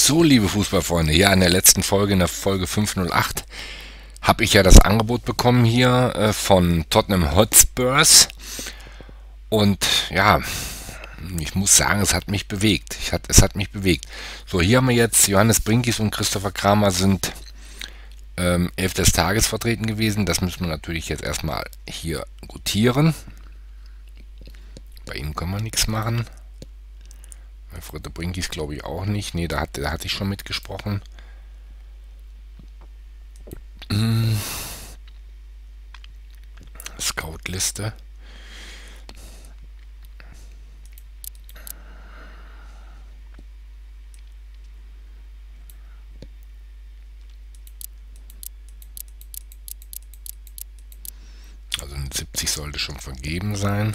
So, liebe Fußballfreunde, ja, in der letzten Folge, in der Folge 508, habe ich ja das Angebot bekommen hier von Tottenham Hotspurs. Und ja, ich muss sagen, es hat mich bewegt. Es hat mich bewegt. So, hier haben wir jetzt Johannes Brinkis und Christopher Kramer sind 11 des Tages vertreten gewesen. Das müssen wir natürlich jetzt erstmal hier gutieren. Bei ihm können wir nichts machen. Bei Fritte Brinkis glaube ich auch nicht. Ne, da hatte ich schon mitgesprochen. Scout-Liste. Also ein 70 sollte schon vergeben sein.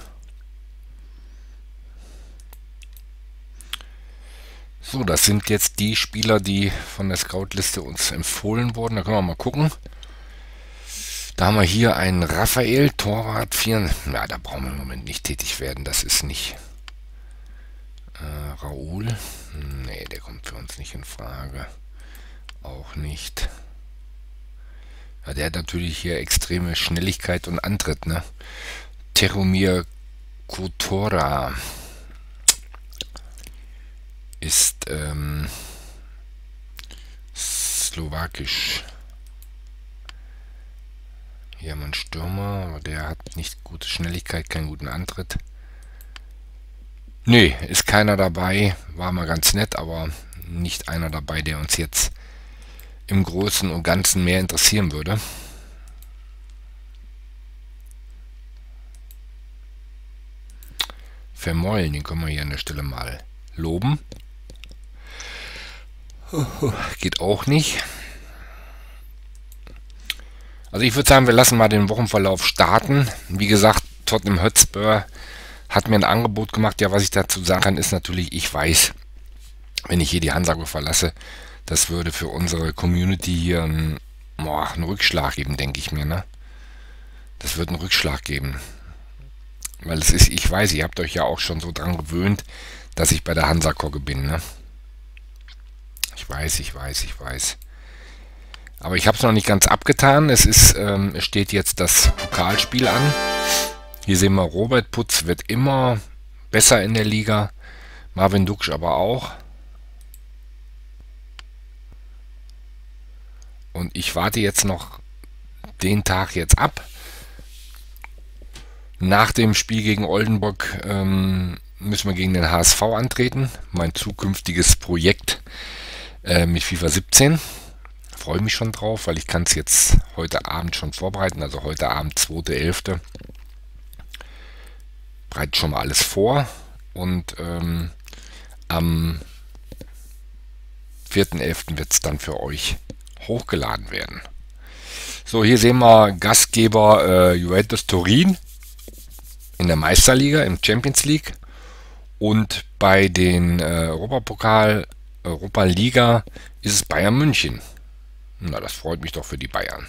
So, das sind jetzt die Spieler, die von der Scout-Liste uns empfohlen wurden. Da können wir mal gucken. Da haben wir hier einen Raphael, Torwart 4. Ja, da brauchen wir im Moment nicht tätig werden. Das ist nicht. Raoul. Nee, der kommt für uns nicht in Frage. Auch nicht. Ja, der hat natürlich hier extreme Schnelligkeit und Antritt, ne? Teromir Kotora ist slowakisch. Hier haben wir einen Stürmer, aber der hat nicht gute Schnelligkeit, keinen guten Antritt. Nee, ist keiner dabei. War mal ganz nett, aber nicht einer dabei, der uns jetzt im Großen und Ganzen mehr interessieren würde. Vermeulen, den können wir hier an der Stelle mal loben. Geht auch nicht. Also ich würde sagen, wir lassen mal den Wochenverlauf starten. Wie gesagt, Tottenham Hotspur hat mir ein Angebot gemacht. Ja, was ich dazu sagen kann, ist natürlich, ich weiß, wenn ich hier die Hansa verlasse, das würde für unsere Community hier einen Rückschlag geben, denke ich mir, ne? Das wird einen Rückschlag geben. Weil es ist, ich weiß, ihr habt euch ja auch schon so dran gewöhnt, dass ich bei der Hansa Kogge bin, ne? Ich weiß. Aber ich habe es noch nicht ganz abgetan. Es steht jetzt das Pokalspiel an. Hier sehen wir, Robert Putz wird immer besser in der Liga. Marvin Duksch aber auch. Und ich warte jetzt noch den Tag jetzt ab. Nach dem Spiel gegen Oldenburg müssen wir gegen den HSV antreten. Mein zukünftiges Projekt mit FIFA 17. Freue mich schon drauf, weil ich kann es jetzt heute Abend schon vorbereiten. Also heute Abend 2.11. Bereite schon mal alles vor. Und am 4.11. wird es dann für euch hochgeladen werden. So, hier sehen wir Gastgeber Juventus Turin in der Meisterliga, im Champions League. Und bei den Europa Liga ist es Bayern München. Na, das freut mich doch für die Bayern.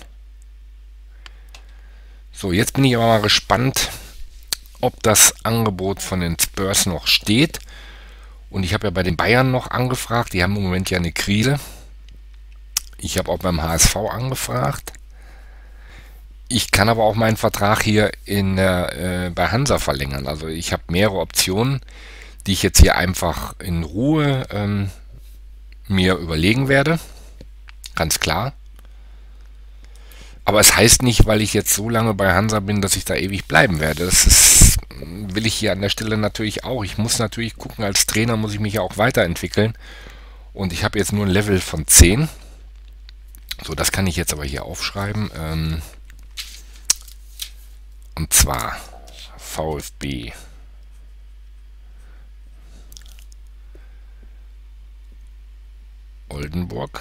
So, jetzt bin ich aber mal gespannt, ob das Angebot von den Spurs noch steht. Und ich habe ja bei den Bayern noch angefragt. Die haben im Moment ja eine Krise. Ich habe auch beim HSV angefragt. Ich kann aber auch meinen Vertrag hier bei Hansa verlängern. Also ich habe mehrere Optionen, die ich jetzt hier einfach in Ruhe mir überlegen werde. Ganz klar. Aber es heißt nicht, weil ich jetzt so lange bei Hansa bin, dass ich da ewig bleiben werde. Will ich hier an der Stelle natürlich auch. Ich muss natürlich gucken, als Trainer muss ich mich ja auch weiterentwickeln. Und ich habe jetzt nur ein Level von 10. So, das kann ich jetzt aber hier aufschreiben. Und zwar VfB Oldenburg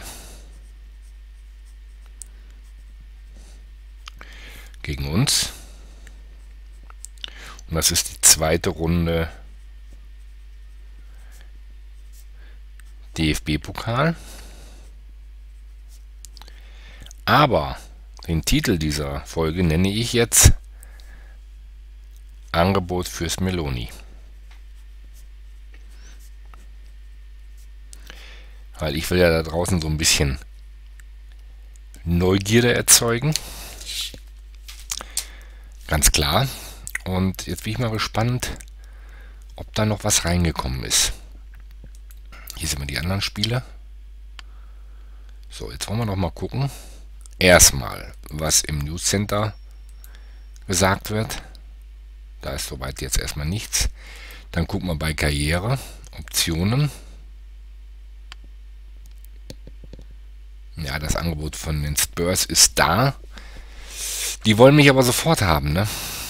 gegen uns. Und das ist die zweite Runde DFB-Pokal. Aber den Titel dieser Folge nenne ich jetzt Angebot fürs Meloni. Weil ich will ja da draußen so ein bisschen Neugierde erzeugen. Ganz klar. Und jetzt bin ich mal gespannt, ob da noch was reingekommen ist. Hier sind wir die anderen Spiele. So, jetzt wollen wir noch mal gucken. Erstmal, was im News Center gesagt wird. Da ist soweit jetzt erstmal nichts. Dann gucken wir bei Karriere, Optionen. Ja, das Angebot von den Spurs ist da. Die wollen mich aber sofort haben, ne?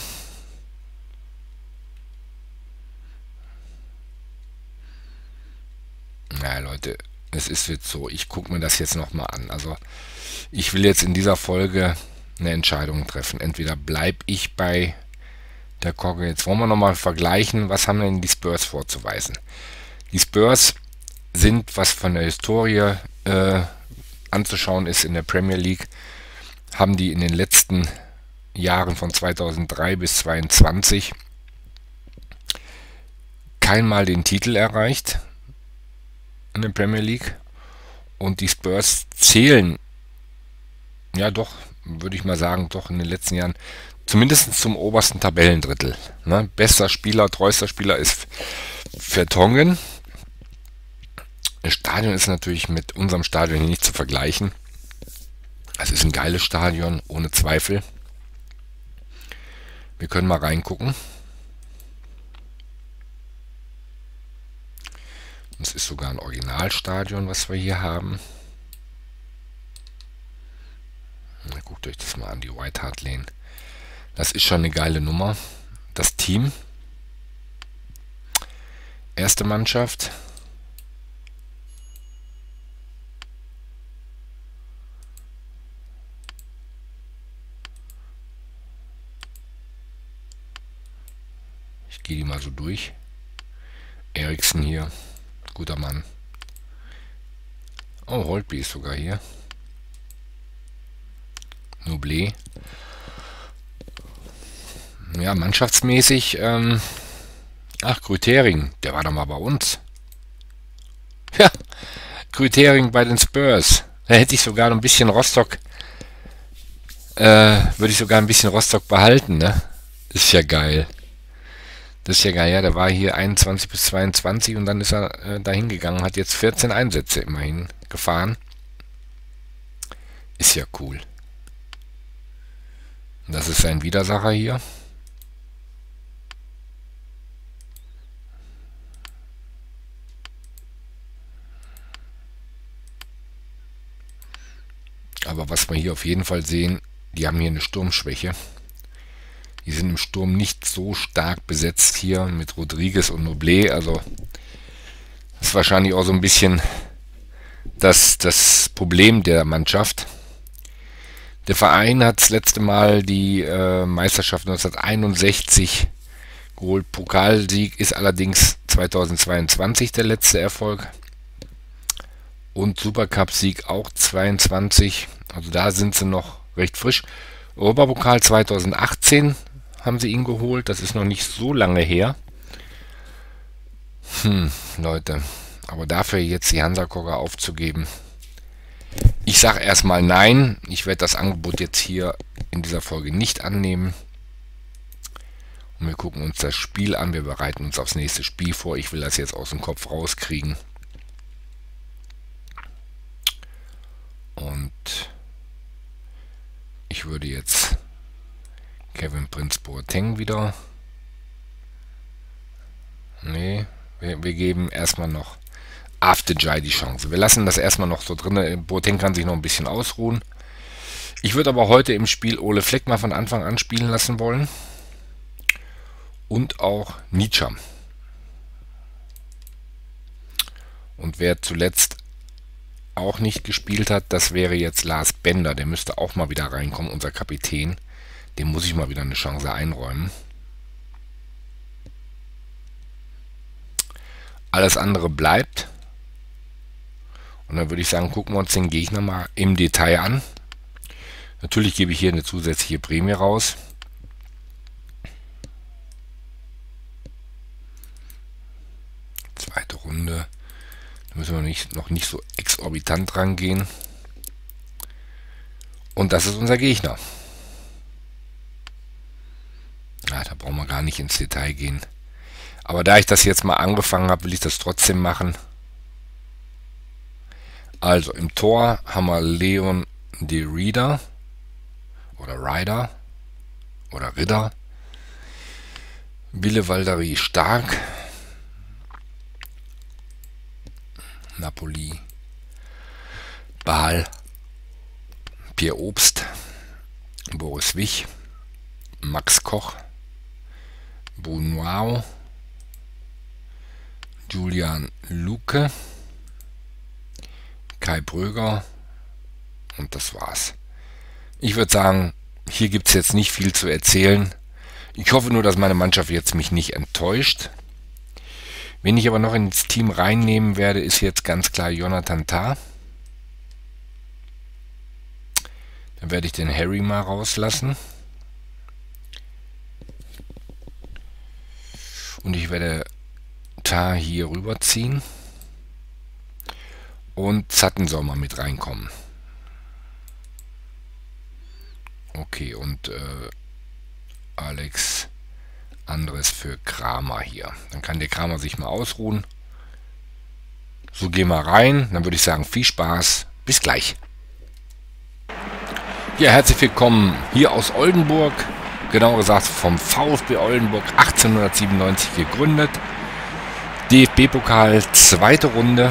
Naja, Leute, es ist jetzt so, ich gucke mir das jetzt nochmal an. Also, ich will jetzt in dieser Folge eine Entscheidung treffen. Entweder bleibe ich bei der Kogge. Jetzt wollen wir nochmal vergleichen, was haben denn die Spurs vorzuweisen. Die Spurs sind, was von der Historie anzuschauen ist in der Premier League, haben die in den letzten Jahren von 2003 bis 2022 keinmal den Titel erreicht in der Premier League. Und die Spurs zählen, ja doch, würde ich mal sagen, doch in den letzten Jahren zumindest zum obersten Tabellendrittel. Ne? Bester Spieler, treuester Spieler ist Vertonghen. Das Stadion ist natürlich mit unserem Stadion hier nicht zu vergleichen. Es ist ein geiles Stadion, ohne Zweifel. Wir können mal reingucken. Es ist sogar ein Originalstadion, was wir hier haben. Guckt euch das mal an, die White Hart Lane. Das ist schon eine geile Nummer. Das Team. Erste Mannschaft. Ich gehe die mal so durch. Eriksen hier. Guter Mann. Oh, Holtby ist sogar hier. Noblet. Ja, mannschaftsmäßig. Ach, Grütering. Der war doch mal bei uns. Ja, Grütering bei den Spurs. Da hätte ich sogar noch ein bisschen Rostock. Würde ich sogar ein bisschen Rostock behalten, ne? Ist ja geil. Das ist ja geil, ja, der war hier 21 bis 22 und dann ist er dahin gegangen, hat jetzt 14 Einsätze immerhin gefahren. Ist ja cool. Und das ist sein Widersacher hier. Aber was wir hier auf jeden Fall sehen, die haben hier eine Sturmschwäche. Die sind im Sturm nicht so stark besetzt hier mit Rodriguez und Noblet. Also das ist wahrscheinlich auch so ein bisschen das Problem der Mannschaft. Der Verein hat das letzte Mal die Meisterschaft 1961 geholt. Pokalsieg ist allerdings 2022 der letzte Erfolg. Und Supercup-Sieg auch 22. Also da sind sie noch recht frisch. Europapokal 2018 haben sie ihn geholt. Das ist noch nicht so lange her. Leute. Aber dafür jetzt die Hansa-Kogge aufzugeben. Ich sage erstmal nein. Ich werde das Angebot jetzt hier in dieser Folge nicht annehmen. Und wir gucken uns das Spiel an. Wir bereiten uns aufs nächste Spiel vor. Ich will das jetzt aus dem Kopf rauskriegen. Und ich würde jetzt Kevin Prince Boateng wieder. Nee, wir geben erstmal noch Afterjai die Chance. Wir lassen das erstmal noch so drin. Boateng kann sich noch ein bisschen ausruhen. Ich würde aber heute im Spiel Ole Fleck mal von Anfang an spielen lassen wollen. Und auch Nietzsche. Und wer zuletzt auch nicht gespielt hat, das wäre jetzt Lars Bender. Der müsste auch mal wieder reinkommen, unser Kapitän. Dem muss ich mal wieder eine Chance einräumen. Alles andere bleibt. Und dann würde ich sagen, gucken wir uns den Gegner mal im Detail an. Natürlich gebe ich hier eine zusätzliche Prämie raus. Zweite Runde. Da müssen wir noch nicht so exorbitant rangehen. Und das ist unser Gegner. Ja, da brauchen wir gar nicht ins Detail gehen. Aber da ich das jetzt mal angefangen habe, will ich das trotzdem machen. Also im Tor haben wir Leon de Rieder oder Rider oder Ritter. Wille Valdari Stark. Napoli. Baal. Pierre Obst. Boris Wich. Max Koch. Brunoau. Julian Luke. Kai Bröger. Und das war's. Ich würde sagen, hier gibt es jetzt nicht viel zu erzählen. Ich hoffe nur, dass meine Mannschaft jetzt mich nicht enttäuscht. Wen ich aber noch ins Team reinnehmen werde, ist jetzt ganz klar Jonathan Tah. Dann werde ich den Harry mal rauslassen. Und ich werde Tah hier rüberziehen. Und Sutton soll mal mit reinkommen. Okay, und Alex Andres für Kramer hier. Dann kann der Kramer sich mal ausruhen. So, gehen wir rein. Dann würde ich sagen, viel Spaß. Bis gleich. Ja, herzlich willkommen hier aus Oldenburg. Genauer gesagt vom VfB Oldenburg, 1897 gegründet. DFB-Pokal, zweite Runde.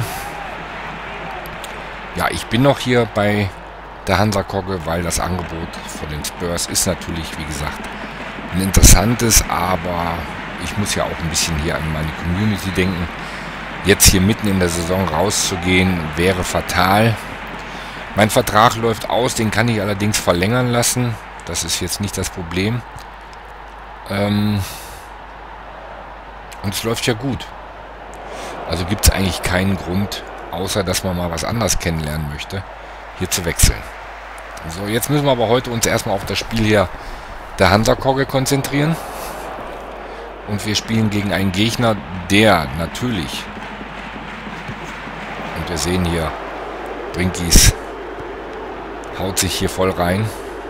Ja, ich bin noch hier bei der Hansa Kogge, weil das Angebot von den Spurs ist natürlich, wie gesagt, ein interessantes, aber ich muss ja auch ein bisschen hier an meine Community denken. Jetzt hier mitten in der Saison rauszugehen, wäre fatal. Mein Vertrag läuft aus, den kann ich allerdings verlängern lassen. Das ist jetzt nicht das Problem. Und es läuft ja gut. Also gibt es eigentlich keinen Grund, außer dass man mal was anderes kennenlernen möchte, hier zu wechseln. So, jetzt müssen wir aber heute uns erstmal auf das Spiel hier der Hansa Kogge konzentrieren. Und wir spielen gegen einen Gegner, der natürlich, und wir sehen hier, Brinkies haut sich hier voll rein.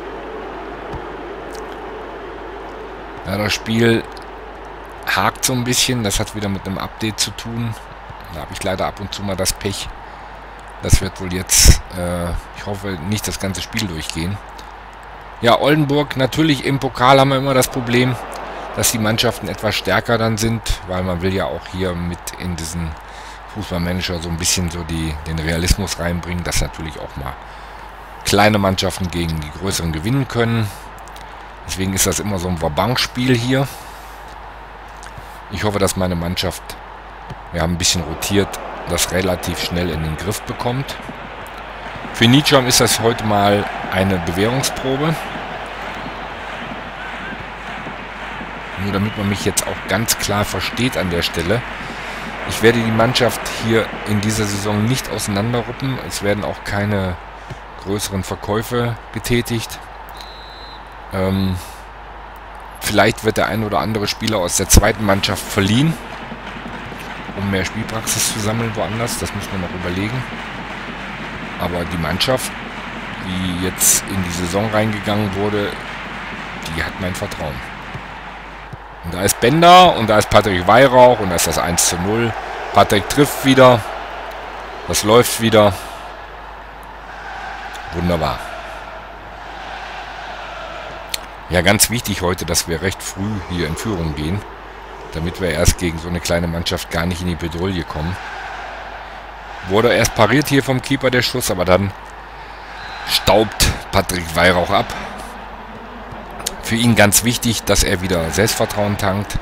Ja, das Spiel hakt so ein bisschen, das hat wieder mit einem Update zu tun. Da habe ich leider ab und zu mal das Pech. Das wird wohl jetzt, ich hoffe, nicht das ganze Spiel durchgehen. Ja, Oldenburg, natürlich im Pokal haben wir immer das Problem, dass die Mannschaften etwas stärker dann sind, weil man will ja auch hier mit in diesen Fußballmanager so ein bisschen so den Realismus reinbringen, dass natürlich auch mal kleine Mannschaften gegen die größeren gewinnen können. Deswegen ist das immer so ein Wabank-Spiel hier. Ich hoffe, dass meine Mannschaft, wir haben ein bisschen rotiert, das relativ schnell in den Griff bekommt. Für Nitscham ist das heute mal eine Bewährungsprobe. Nur damit man mich jetzt auch ganz klar versteht an der Stelle. Ich werde die Mannschaft hier in dieser Saison nicht auseinanderruppen. Es werden auch keine größeren Verkäufe getätigt. Vielleicht wird der ein oder andere Spieler aus der zweiten Mannschaft verliehen, um mehr Spielpraxis zu sammeln woanders. Das muss man noch überlegen. Aber die Mannschaft, die jetzt in die Saison reingegangen wurde, die hat mein Vertrauen. Und da ist Bender und da ist Patrick Weihrauch und da ist das 1:0. Patrick trifft wieder. Das läuft wieder. Wunderbar. Ja, ganz wichtig heute, dass wir recht früh hier in Führung gehen, damit wir erst gegen so eine kleine Mannschaft gar nicht in die Bedrohung kommen. Wurde erst pariert hier vom Keeper der Schuss, aber dann staubt Patrick Weihrauch ab. Für ihn ganz wichtig, dass er wieder Selbstvertrauen tankt.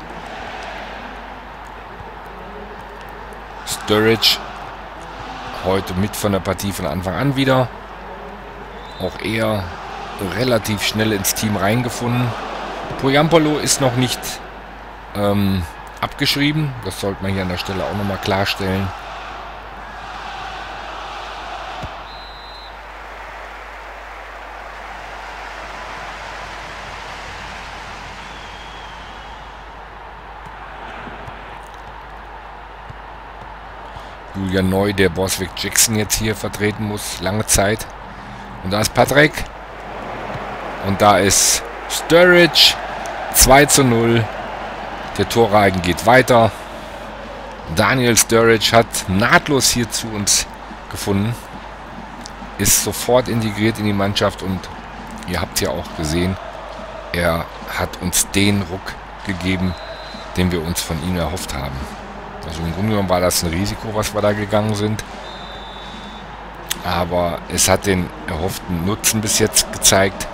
Sturridge heute mit von der Partie von Anfang an wieder. Auch er relativ schnell ins Team reingefunden. Poyampolo ist noch nicht abgeschrieben. Das sollte man hier an der Stelle auch nochmal klarstellen. Julian Neu, der Borswick Jackson jetzt hier vertreten muss, lange Zeit. Und da ist Patrick. Und da ist Sturridge. 2:0. Der Torreigen geht weiter. Daniel Sturridge hat nahtlos hier zu uns gefunden. Ist sofort integriert in die Mannschaft und ihr habt ja auch gesehen, er hat uns den Ruck gegeben, den wir uns von ihm erhofft haben. Also im Grunde genommen war das ein Risiko, was wir da gegangen sind. Aber es hat den erhofften Nutzen bis jetzt gezeigt.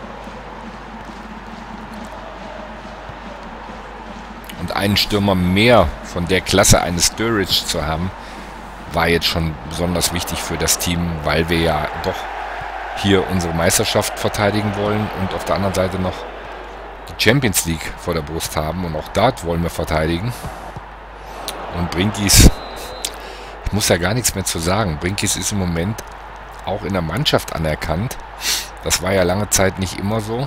Und einen Stürmer mehr von der Klasse eines Sturridge zu haben, war jetzt schon besonders wichtig für das Team, weil wir ja doch hier unsere Meisterschaft verteidigen wollen und auf der anderen Seite noch die Champions League vor der Brust haben und auch dort wollen wir verteidigen. Und Brinkis, ich muss ja gar nichts mehr zu sagen, Brinkis ist im Moment auch in der Mannschaft anerkannt. Das war ja lange Zeit nicht immer so.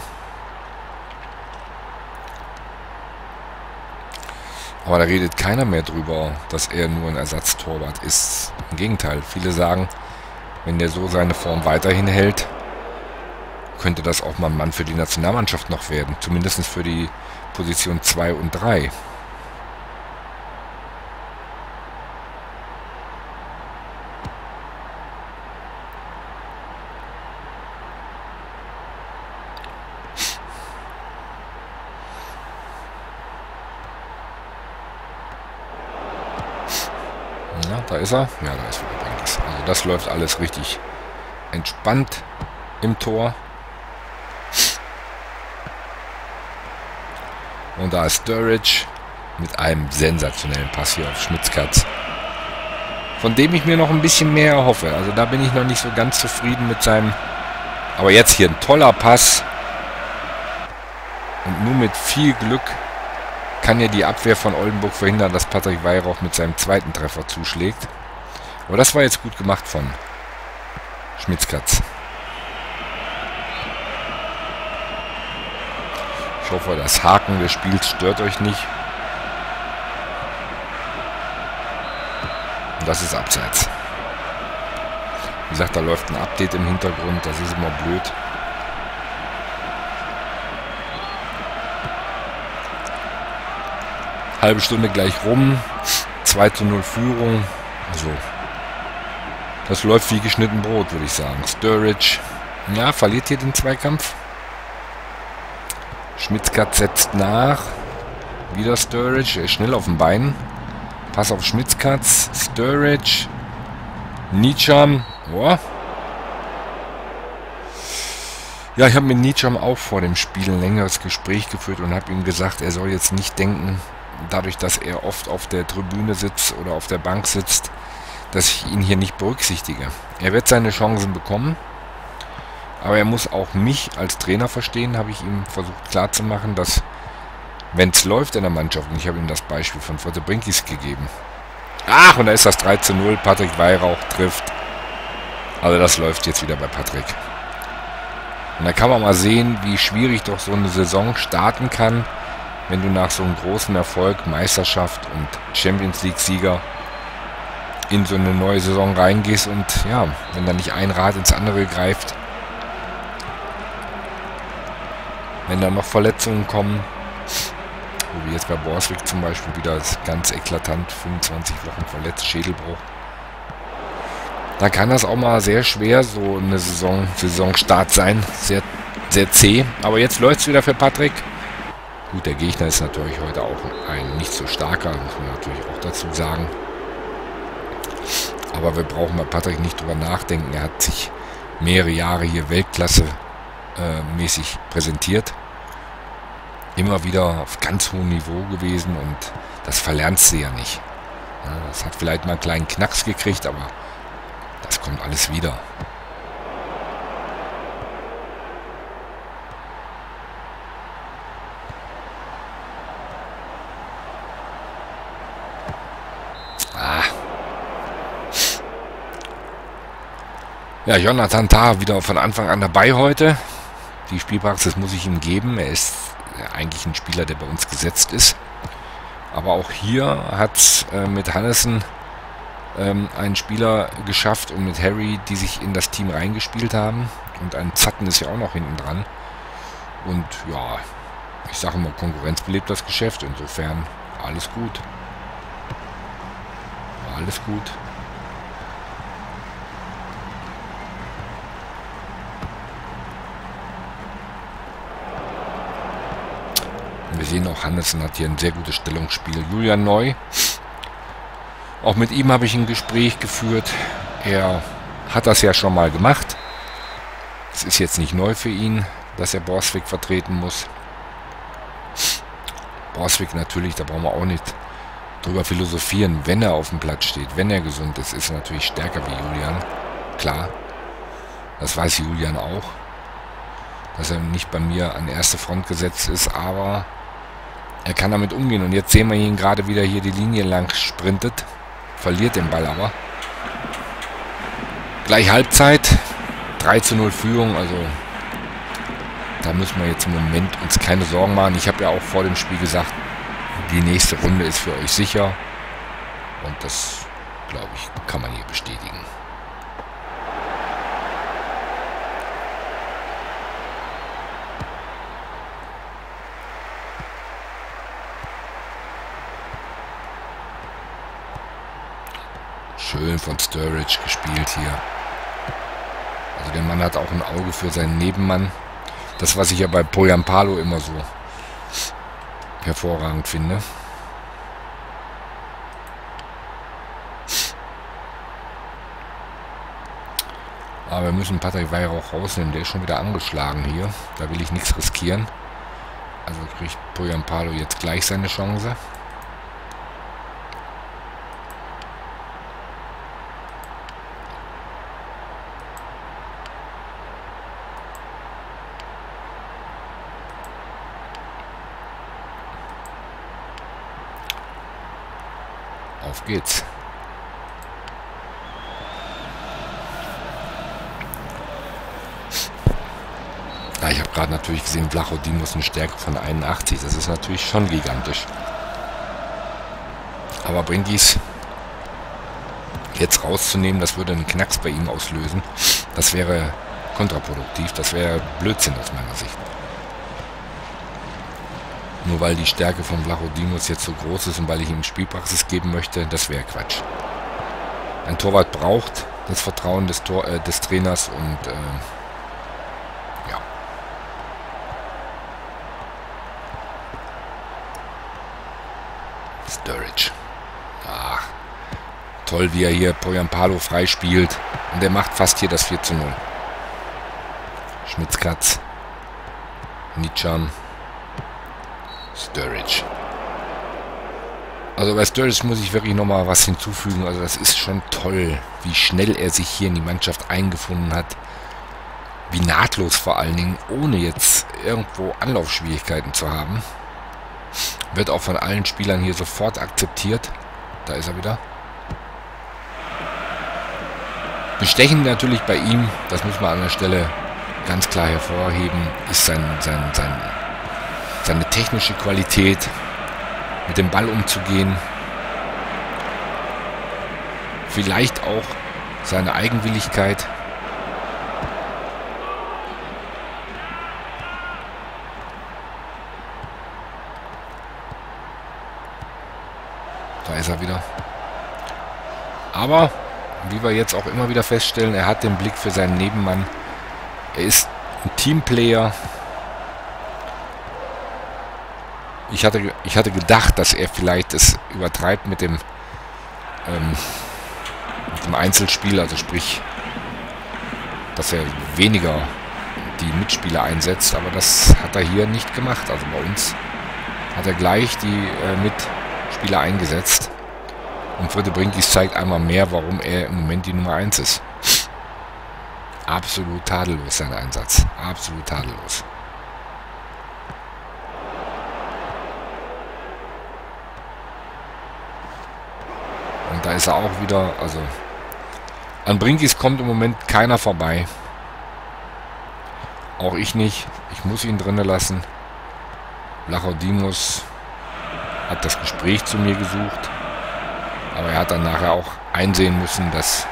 Aber da redet keiner mehr drüber, dass er nur ein Ersatztorwart ist. Im Gegenteil, viele sagen, wenn der so seine Form weiterhin hält, könnte das auch mal ein Mann für die Nationalmannschaft noch werden. Zumindest für die Position 2 und 3. Ja, da ist er. Ja, da ist wieder Brinkis. Also das läuft alles richtig entspannt im Tor. Und da ist Sturridge mit einem sensationellen Pass hier auf Schmitzkatz, von dem ich mir noch ein bisschen mehr erhoffe. Also da bin ich noch nicht so ganz zufrieden mit seinem... Aber jetzt hier ein toller Pass. Und nur mit viel Glück kann ja die Abwehr von Oldenburg verhindern, dass Patrick Weihrauch mit seinem zweiten Treffer zuschlägt. Aber das war jetzt gut gemacht von Schmitzkatz. Ich hoffe, das Haken des Spiels stört euch nicht. Und das ist abseits. Wie gesagt, da läuft ein Update im Hintergrund. Das ist immer blöd. Halbe Stunde gleich rum. 2:0 Führung. Also, das läuft wie geschnitten Brot, würde ich sagen. Sturridge, ja, verliert hier den Zweikampf. Schmitzkatz setzt nach. Wieder Sturridge. Er ist schnell auf den Beinen. Pass auf Schmitzkatz. Sturridge. Nietscham. Oh. Ja, ich habe mit Nietscham auch vor dem Spiel ein längeres Gespräch geführt und habe ihm gesagt, er soll jetzt nicht denken, dadurch, dass er oft auf der Tribüne sitzt oder auf der Bank sitzt, dass ich ihn hier nicht berücksichtige. Er wird seine Chancen bekommen. Aber er muss auch mich als Trainer verstehen, habe ich ihm versucht klarzumachen, dass, wenn es läuft in der Mannschaft, und ich habe ihm das Beispiel von Forte Brinkis gegeben. Ach, und da ist das 3:0, Patrick Weihrauch trifft. Also das läuft jetzt wieder bei Patrick. Und da kann man mal sehen, wie schwierig doch so eine Saison starten kann, wenn du nach so einem großen Erfolg, Meisterschaft und Champions League-Sieger in so eine neue Saison reingehst und ja, wenn da nicht ein Rad ins andere greift, wenn da noch Verletzungen kommen, so wie jetzt bei Borswick zum Beispiel wieder ganz eklatant, 25 Wochen verletzt, Schädelbruch, da kann das auch mal sehr schwer, so eine Saisonstart sein, sehr, sehr zäh. Aber jetzt läuft es wieder für Patrick. Gut, der Gegner ist natürlich heute auch ein nicht so starker, muss man natürlich auch dazu sagen. Aber wir brauchen bei Patrick nicht drüber nachdenken, er hat sich mehrere Jahre hier Weltklasse mäßig präsentiert. Immer wieder auf ganz hohem Niveau gewesen und das verlernst du ja nicht. Ja, das hat vielleicht mal einen kleinen Knacks gekriegt, aber das kommt alles wieder. Ja, Jonathan Tah wieder von Anfang an dabei heute. Die Spielpraxis muss ich ihm geben. Er ist eigentlich ein Spieler, der bei uns gesetzt ist. Aber auch hier hat es mit Hannesen einen Spieler geschafft und mit Harry, die sich in das Team reingespielt haben. Und ein Zatten ist ja auch noch hinten dran. Und ja, ich sage immer, Konkurrenz belebt das Geschäft. Insofern alles gut. Alles gut. Und wir sehen auch, Hannesson hat hier ein sehr gutes Stellungsspiel. Julian Neu. Auch mit ihm habe ich ein Gespräch geführt. Er hat das ja schon mal gemacht. Es ist jetzt nicht neu für ihn, dass er Borswijk vertreten muss. Borswijk natürlich, da brauchen wir auch nicht drüber philosophieren. Wenn er auf dem Platz steht, wenn er gesund ist, ist er natürlich stärker wie Julian. Klar, das weiß Julian auch, dass er nicht bei mir an erste Front gesetzt ist, aber er kann damit umgehen. Und jetzt sehen wir ihn gerade wieder hier die Linie lang sprintet. Verliert den Ball aber. Gleich Halbzeit. 3:0 Führung. Also da müssen wir jetzt im Moment uns keine Sorgen machen. Ich habe ja auch vor dem Spiel gesagt, die nächste Runde ist für euch sicher. Und das, glaube ich, kann man hier bestätigen. Schön von Sturridge gespielt hier. Also der Mann hat auch ein Auge für seinen Nebenmann. Das, was ich ja bei Poyampalo immer so hervorragend finde. Aber wir müssen Patrick Weihrauch rausnehmen. Der ist schon wieder angeschlagen hier. Da will ich nichts riskieren. Also kriegt Poyampalo jetzt gleich seine Chance. Auf geht's. Ja, ich habe gerade natürlich gesehen, Vlachodimos eine Stärke von 81. Das ist natürlich schon gigantisch. Aber Brinkis jetzt rauszunehmen, das würde einen Knacks bei ihm auslösen. Das wäre kontraproduktiv. Das wäre Blödsinn aus meiner Sicht. Nur weil die Stärke von Vlachodimos jetzt so groß ist und weil ich ihm Spielpraxis geben möchte, das wäre Quatsch. Ein Torwart braucht das Vertrauen des Trainers und ja. Sturridge. Ach, toll, wie er hier Poyampalo freispielt. Und er macht fast hier das 4:0. Schmitzkatz. Nichan. Sturridge. Also bei Sturridge muss ich wirklich nochmal was hinzufügen. Also das ist schon toll, wie schnell er sich hier in die Mannschaft eingefunden hat. Wie nahtlos vor allen Dingen, ohne jetzt irgendwo Anlaufschwierigkeiten zu haben. Wird auch von allen Spielern hier sofort akzeptiert. Da ist er wieder. Bestechend natürlich bei ihm, das muss man an der Stelle ganz klar hervorheben, ist seine technische Qualität, mit dem Ball umzugehen. Vielleicht auch seine Eigenwilligkeit. Da ist er wieder. Aber, wie wir jetzt auch immer wieder feststellen, er hat den Blick für seinen Nebenmann. Er ist ein Teamplayer. Ich hatte gedacht, dass er vielleicht es übertreibt mit dem Einzelspiel, also sprich, dass er weniger die Mitspieler einsetzt, aber das hat er hier nicht gemacht. Also bei uns hat er gleich die Mitspieler eingesetzt. Und Friede Brinkis zeigt einmal mehr, warum er im Moment die Nummer 1 ist. Absolut tadellos sein Einsatz. Absolut tadellos. Und da ist er auch wieder, also an Brinkis kommt im Moment keiner vorbei. Auch ich nicht. Ich muss ihn drinnen lassen. Vlachodimos hat das Gespräch zu mir gesucht. Aber er hat dann nachher auch einsehen müssen, dass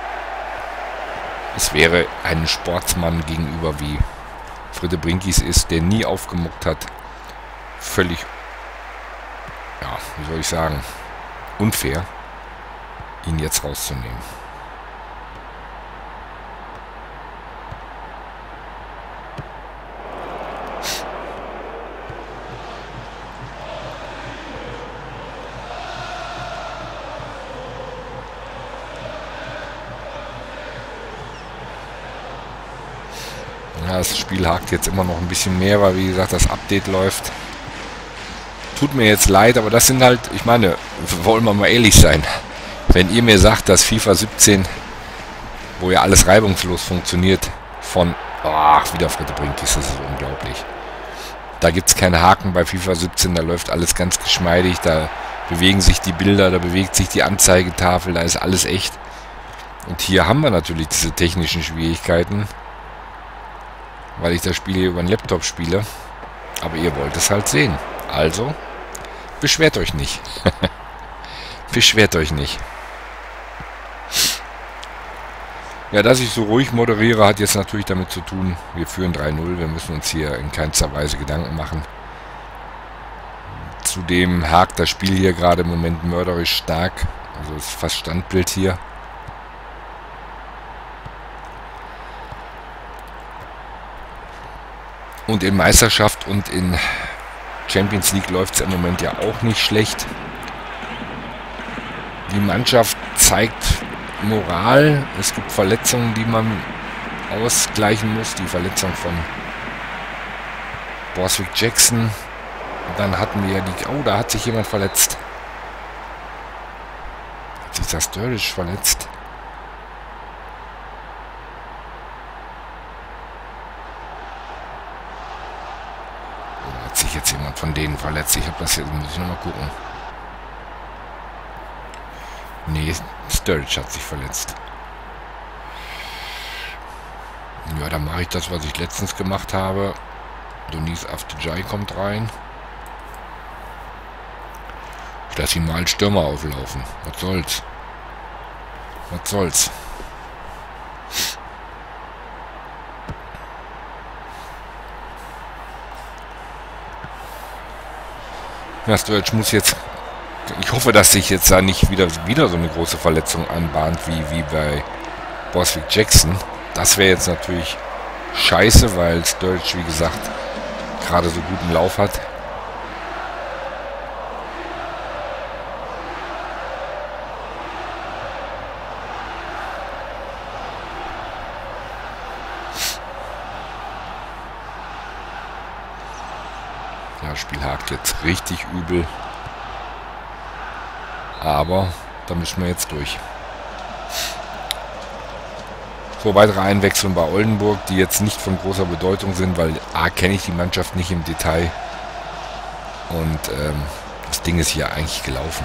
es wäre einem Sportsmann gegenüber, wie Friede Brinkis ist, der nie aufgemuckt hat, völlig, ja, wie soll ich sagen, unfair, ihn jetzt rauszunehmen. Ja, das Spiel hakt jetzt immer noch ein bisschen mehr, weil wie gesagt das Update läuft. Tut mir jetzt leid, aber das sind halt, ich meine, wollen wir mal ehrlich sein. Wenn ihr mir sagt, dass FIFA 17, wo ja alles reibungslos funktioniert, von, ach, wieder Friede Brinkis, das ist unglaublich. Da gibt es keine Haken bei FIFA 17, da läuft alles ganz geschmeidig, da bewegen sich die Bilder, da bewegt sich die Anzeigetafel, da ist alles echt. Und hier haben wir natürlich diese technischen Schwierigkeiten, weil ich das Spiel hier über den Laptop spiele. Aber ihr wollt es halt sehen. Also, beschwert euch nicht. Beschwert euch nicht. Ja, dass ich so ruhig moderiere, hat jetzt natürlich damit zu tun, wir führen 3-0. Wir müssen uns hier in keinster Weise Gedanken machen. Zudem hakt das Spiel hier gerade im Moment mörderisch stark. Also ist fast Standbild hier. Und in Meisterschaft und in Champions League läuft es im Moment ja auch nicht schlecht. Die Mannschaft zeigt Moral. Es gibt Verletzungen, die man ausgleichen muss. Die Verletzung von Borswick Jackson. Dann hatten wir die... Oh, da hat sich jemand verletzt. Hat sich das Sturridge verletzt? Hat sich jetzt jemand von denen verletzt? Ich habe das jetzt... Muss ich nochmal gucken. Nee, Sturridge hat sich verletzt. Ja, dann mache ich das, was ich letztens gemacht habe. Doniz Afdijai kommt rein. Ich lasse ihn mal als Stürmer auflaufen. Was soll's? Was soll's? Ja, Sturridge muss jetzt... Ich hoffe, dass sich jetzt da nicht wieder so eine große Verletzung anbahnt, wie bei Borswick Jackson. Das wäre jetzt natürlich scheiße, weil Sturridge, wie gesagt, gerade so guten Lauf hat. Ja, das Spiel hakt jetzt richtig übel. Aber da müssen wir jetzt durch. So, weitere Einwechslungen bei Oldenburg, die jetzt nicht von großer Bedeutung sind, weil A, kenne ich die Mannschaft nicht im Detail. Und das Ding ist hier eigentlich gelaufen.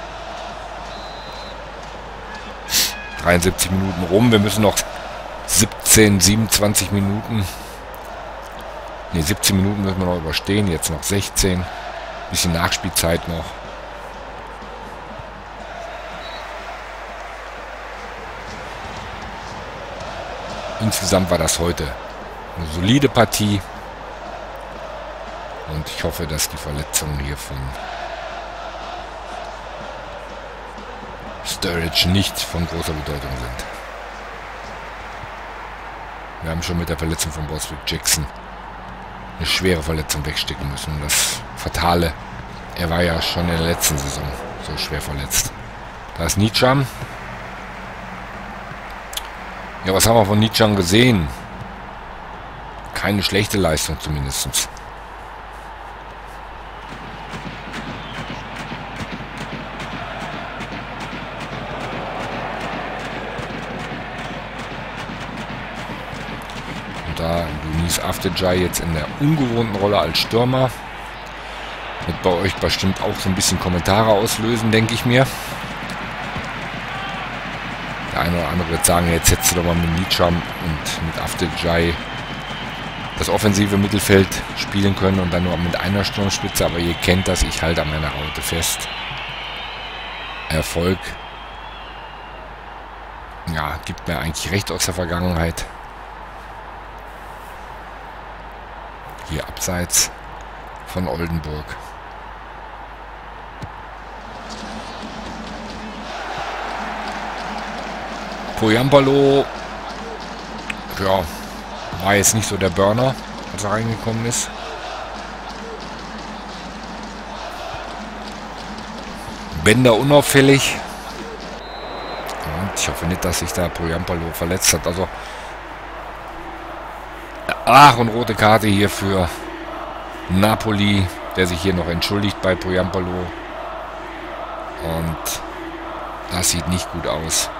73 Minuten rum, wir müssen noch 27 Minuten. Ne, 17 Minuten müssen wir noch überstehen, jetzt noch 16. Bisschen Nachspielzeit noch. Insgesamt war das heute eine solide Partie. Und ich hoffe, dass die Verletzungen hier von Sturridge nicht von großer Bedeutung sind. Wir haben schon mit der Verletzung von Borswick Jackson eine schwere Verletzung wegstecken müssen. Und das Fatale, er war ja schon in der letzten Saison so schwer verletzt. Da ist Nietscham. Ja, was haben wir von Nietscham gesehen? Keine schlechte Leistung zumindest. Und da Doniz Afdijai jetzt in der ungewohnten Rolle als Stürmer. Wird bei euch bestimmt auch so ein bisschen Kommentare auslösen, denke ich mir. Der eine oder andere wird sagen, jetzt hättest du doch mal mit Nietscham und mit Afdijai das offensive Mittelfeld spielen können und dann nur mit einer Sturmspitze. Aber ihr kennt das, ich halte an meiner Raute fest. Erfolg Ja, gibt mir eigentlich recht aus der Vergangenheit. Hier abseits von Oldenburg. Poyampalo, ja, war jetzt nicht so der Burner, als er reingekommen ist. Bender unauffällig. Und ich hoffe nicht, dass sich da Poyampalo verletzt hat. Also, ach, und rote Karte hier für Napoli, der sich hier noch entschuldigt bei Poyampalo. Und das sieht nicht gut aus.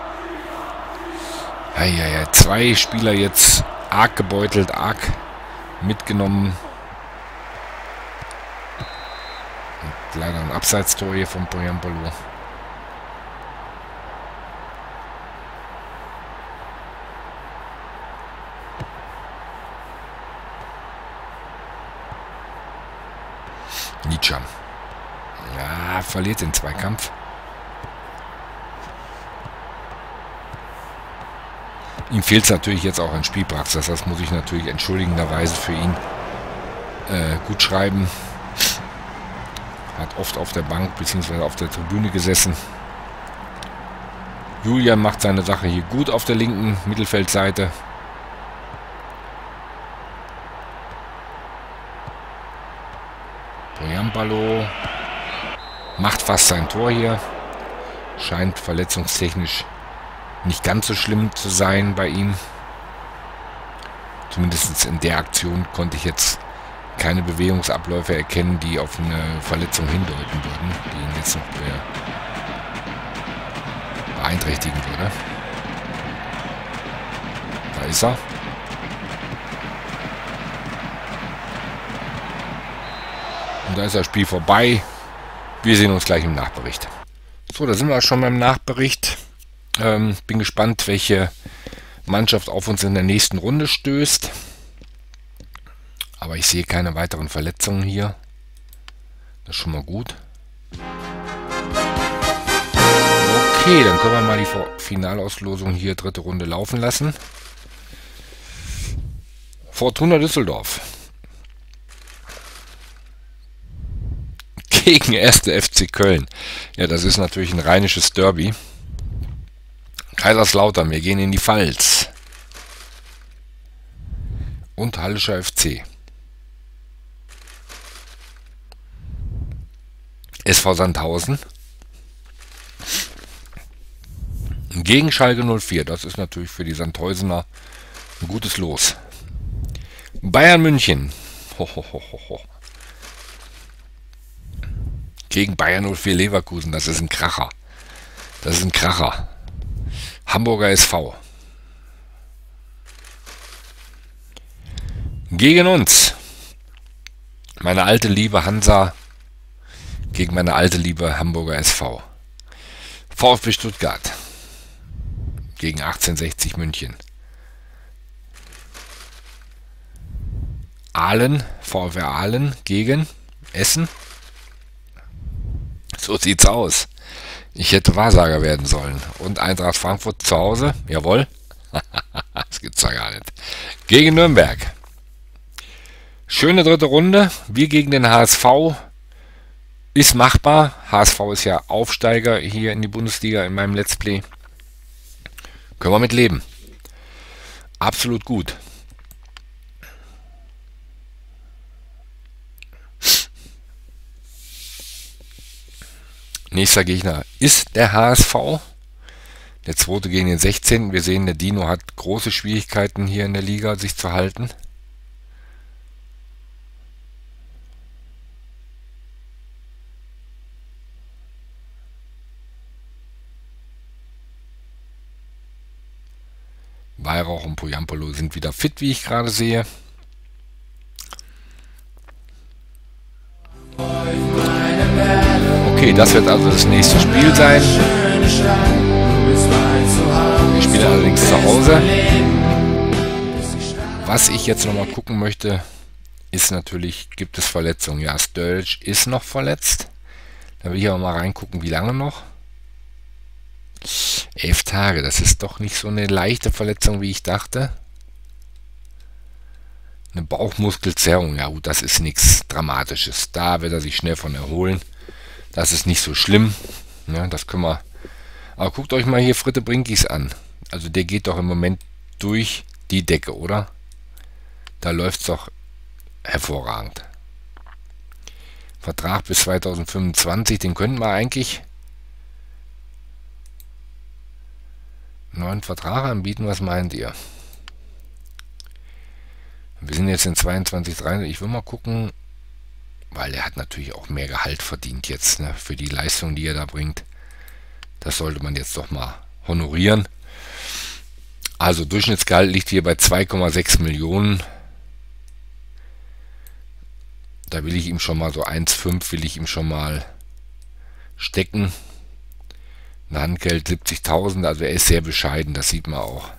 Ja, zwei Spieler jetzt arg gebeutelt, arg mitgenommen. Und leider ein Abseitstor hier von Poyampalo. Nietzsche. Ja, verliert den Zweikampf. Ihm fehlt es natürlich jetzt auch an Spielpraxis. Das muss ich natürlich entschuldigenderweise für ihn gut schreiben. Hat oft auf der Bank bzw. auf der Tribüne gesessen. Julian macht seine Sache hier gut auf der linken Mittelfeldseite. Poyampalo macht fast sein Tor hier. Scheint verletzungstechnisch nicht ganz so schlimm zu sein bei ihm. Zumindest in der Aktion konnte ich jetzt keine Bewegungsabläufe erkennen, die auf eine Verletzung hindeuten würden, die ihn jetzt noch beeinträchtigen würde. Da ist er. Und da ist das Spiel vorbei. Wir sehen uns gleich im Nachbericht. So, da sind wir schon beim Nachbericht. Bin gespannt, welche Mannschaft auf uns in der nächsten Runde stößt. Aber ich sehe keine weiteren Verletzungen hier. Das ist schon mal gut. Okay, dann können wir mal die Finalauslosung hier, dritte Runde, laufen lassen. Fortuna Düsseldorf gegen 1. FC Köln. Ja, das ist natürlich ein rheinisches Derby. Kaiserslautern, wir gehen in die Pfalz. Und Hallischer FC. SV Sandhausen. Gegen Schalke 04. Das ist natürlich für die Sandhäusener ein gutes Los. Bayern München. Gegen Bayern 04 Leverkusen. Das ist ein Kracher. Das ist ein Kracher. Hamburger SV. Gegen uns. Meine alte liebe Hansa gegen meine alte liebe Hamburger SV. VfB Stuttgart gegen 1860 München. Aalen, VfR Aalen gegen Essen. So sieht's aus. Ich hätte Wahrsager werden sollen. Und Eintracht Frankfurt zu Hause. Jawohl. Das gibt's ja gar nicht. Gegen Nürnberg. Schöne dritte Runde. Wir gegen den HSV. Ist machbar. HSV ist ja Aufsteiger hier in die Bundesliga in meinem Let's Play. Können wir mit leben. Absolut gut. Nächster Gegner ist der HSV. Der zweite gegen den 16. Wir sehen, der Dino hat große Schwierigkeiten hier in der Liga, sich zu halten. Weihrauch und Poyampalo sind wieder fit, wie ich gerade sehe. Okay, das wird also das nächste Spiel sein. Wir spielen allerdings zu Hause. Was ich jetzt nochmal gucken möchte, ist natürlich, gibt es Verletzungen? Ja, Stölch ist noch verletzt. Da will ich aber mal reingucken, wie lange noch. 11 Tage, das ist doch nicht so eine leichte Verletzung, wie ich dachte. Eine Bauchmuskelzerrung, ja gut, das ist nichts Dramatisches. Da wird er sich schnell von erholen. Das ist nicht so schlimm. Ja, das können wir. Aber guckt euch mal hier Fritte Brinkis an. Also der geht doch im Moment durch die Decke, oder? Da läuft es doch hervorragend. Vertrag bis 2025, den könnten wir eigentlich einen neuen Vertrag anbieten. Was meint ihr? Wir sind jetzt in 22, 23. Ich will mal gucken, weil er hat natürlich auch mehr Gehalt verdient jetzt, ne, für die Leistung, die er da bringt. Das sollte man jetzt doch mal honorieren. Also Durchschnittsgehalt liegt hier bei 2,6 Millionen. Da will ich ihm schon mal so 1,5 will ich ihm schon mal stecken. Ein Handgeld 70.000, also er ist sehr bescheiden, das sieht man auch.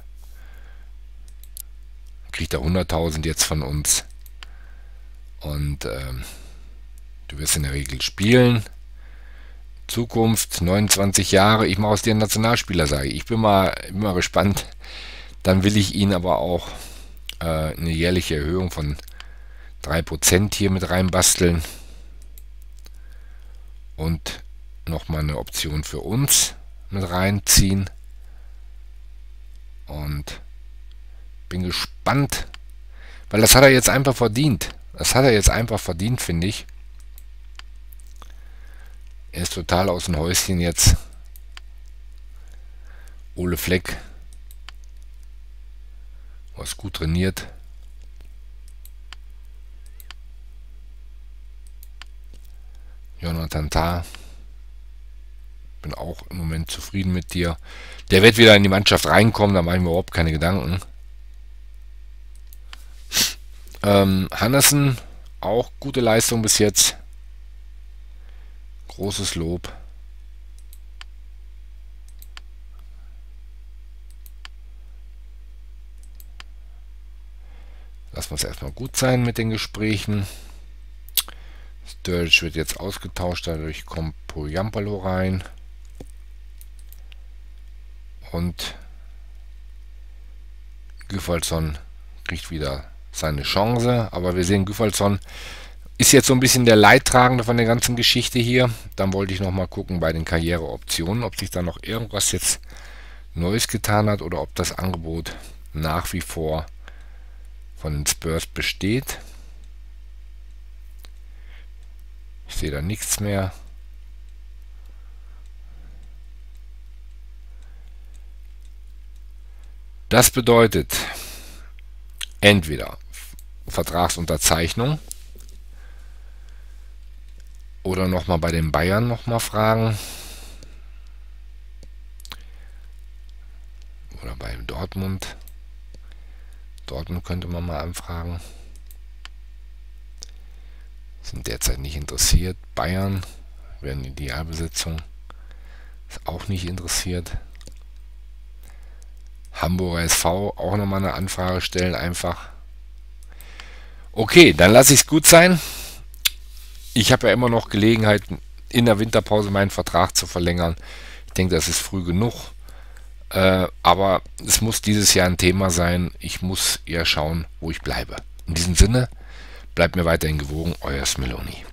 Kriegt er 100.000 jetzt von uns. Und du wirst in der Regel spielen. Zukunft, 29 Jahre, ich mache aus dir einen Nationalspieler, sage ich. Ich bin mal gespannt. Dann will ich ihn aber auch eine jährliche Erhöhung von 3% hier mit reinbasteln. Und nochmal eine Option für uns mit reinziehen. Und bin gespannt, weil das hat er jetzt einfach verdient. Das hat er jetzt einfach verdient, finde ich. Er ist total aus dem Häuschen jetzt. Ole Fleck. Was gut trainiert. Jonathan Tah. Bin auch im Moment zufrieden mit dir. Der wird wieder in die Mannschaft reinkommen, da mache ich mir überhaupt keine Gedanken. Hannessen, auch gute Leistung bis jetzt. Großes Lob. Lassen wir es erstmal gut sein mit den Gesprächen. Sturridge wird jetzt ausgetauscht, dadurch kommt Poyampalo rein. Und Gyfaldsson kriegt wieder seine Chance, aber wir sehen, Gyfaldsson ist jetzt so ein bisschen der Leidtragende von der ganzen Geschichte hier. Dann wollte ich noch mal gucken bei den Karriereoptionen, ob sich da noch irgendwas jetzt Neues getan hat oder ob das Angebot nach wie vor von den Spurs besteht. Ich sehe da nichts mehr. Das bedeutet entweder Vertragsunterzeichnung oder nochmal bei den Bayern nochmal fragen oder bei Dortmund. Dortmund könnte man mal anfragen. Sind derzeit nicht interessiert. Bayern werden Idealbesetzung, ist auch nicht interessiert. Hamburger SV auch nochmal eine Anfrage stellen einfach. Okay, dann lasse ich es gut sein. Ich habe ja immer noch Gelegenheit, in der Winterpause meinen Vertrag zu verlängern. Ich denke, das ist früh genug. Aber es muss dieses Jahr ein Thema sein. Ich muss eher schauen, wo ich bleibe. In diesem Sinne, bleibt mir weiterhin gewogen, euer Smiloni.